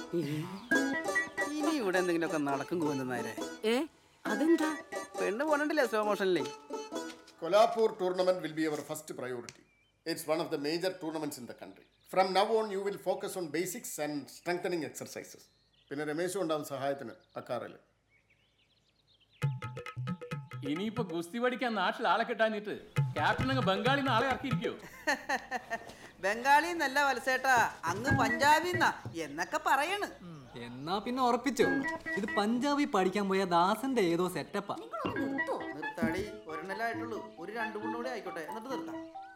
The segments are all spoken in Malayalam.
ഇനി ഇവിടെ എന്തെങ്കിലുമൊക്കെ നടക്കും കോന്നുന്നേരെ. അതെന്താ? പെണ്ണ് പോണണ്ടില്ലേ സ്ലോ മോഷനിലേ? Kolhapur tournament will be our first priority. It's one of the major tournaments in the country. From now on, you will focus on basics and strengthening exercises. പിന്നെ രമേശും ഉണ്ടാവും സഹായത്തിന് അക്കാറിൽ. ഇനിയിപ്പോ ഗുസ്തി പഠിക്കാൻ നാട്ടിൽ ആളെ കിട്ടാഞ്ഞിട്ട് ക്യാപ്റ്റൻ അങ്ങ് ബംഗാളിൽ നിന്ന് ആളെ ഇറക്കിയിരിക്കോ? ബംഗാളി എന്നല്ല വലസേട്ടാ, അങ്ങ് പഞ്ചാബിന്നാ എന്നൊക്കെ പറയണ്. എന്നാ പിന്നെ ഉറപ്പിച്ചോ, ഇത് പഞ്ചാബി പഠിക്കാൻ പോയ ദാസന്റെ ഏതോ സെറ്റപ്പാ. നിർത്താടി, ഒരെണ്ണല്ലായിട്ടുള്ളൂ, ഒരു 2-3 കൂടി ആയിക്കോട്ടെ, എന്നിട്ട് നിർത്താം.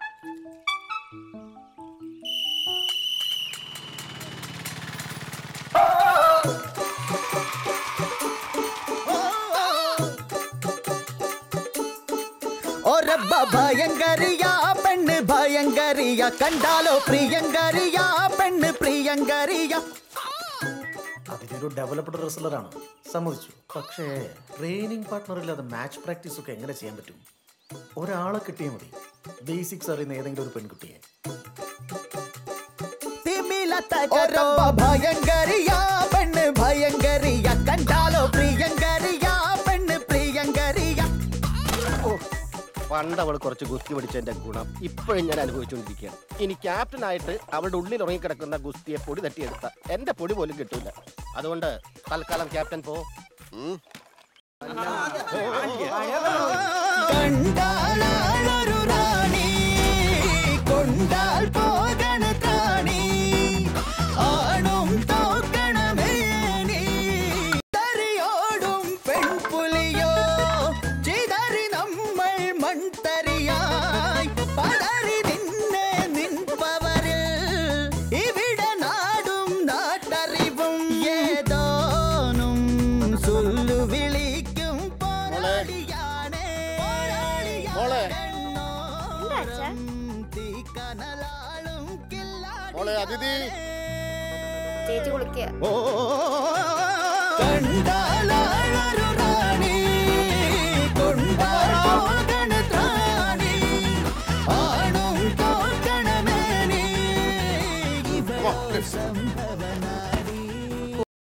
ഭയങ്കരിയ പെണ്ണ് ഭയങ്കരിയ, കണ്ടാലോ പ്രിയങ്കരിയ പെണ്ണ് പ്രിയങ്കരിയ. അതിനൊരു ഡെവലപ്ഡ് റെസ്ലറാണ്, സമ്മതിച്ചു. പക്ഷേ ട്രെയിനിങ് പാർട്ട്ണർ ഇല്ലാതെ മാച്ച് പ്രാക്ടീസ് ഒക്കെ എങ്ങനെ ചെയ്യാൻ പറ്റും? ഒരാളെ കിട്ടിയാൽ മതി, ബേസിക്സ് അറിയുന്ന ഏതെങ്കിലും ഒരു പെൺകുട്ടിയെ. ഭയങ്കരിയ പെണ്ണ് ഭയങ്കരിയ, കണ്ടാലോ പ്രിയങ്കരിയ പെണ്ണ് പ്രിയങ്കരിയ. പണ്ട് അവൾ കുറച്ച് ഗുസ്തി പഠിച്ചതിന്റെ ഗുണം ഇപ്പോഴും ഞാൻ അനുഭവിച്ചുകൊണ്ടിരിക്കുകയാണ്. ഇനി ക്യാപ്റ്റനായിട്ട് അവളുടെ ഉള്ളിൽ ഉറങ്ങിക്കിടക്കുന്ന ഗുസ്തിയെ പൊടി തട്ടിയെടുത്ത എന്റെ പൊടി പോലും കിട്ടൂല. അതുകൊണ്ട് തൽക്കാലം ക്യാപ്റ്റൻ പോ. കണ്ടാലൊരു റാണി കൊണ്ടാൽ പോകണ ത്രാണി, ആണും തോക്കണമേനി തറിയോടും പെൺപുലിയോ ചിതറി നമ്മൾ മൺതരിയായി പതറി നിന്നെ നിൻപവരിൽ ഇവിടെ നാടും നാട്ടറിവും ഏതോനും സുല്ലു വിളിക്കും പോരാളിയാണേ തീക്കനലാളും അതിഥി ചേച്ചി കുളിക്കുക. കണ്ടാലൊരു റാണി കൊണ്ടാൽ പോകണ ത്രാണി, ആണും തോക്കണമേനി ഇവ